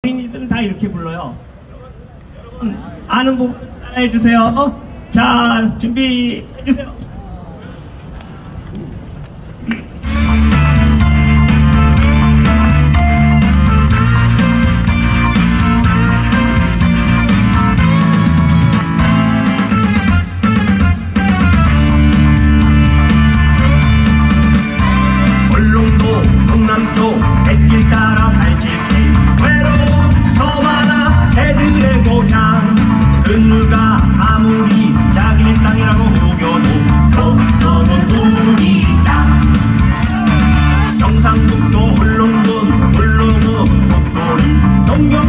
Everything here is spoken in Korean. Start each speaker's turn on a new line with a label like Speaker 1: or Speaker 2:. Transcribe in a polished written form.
Speaker 1: 어린이들은 다 이렇게 불러요. 아는 부분 따라해 주세요. 자, 준비해 주세요.
Speaker 2: 동남쪽 뱃길 따라 87K 외로운 서바나 개들의 고향 그 누가 아무리 자기네 땅이라고 우겨도 속도는 우리 땅 경상북도 울릉도 울릉읍 목도리 동경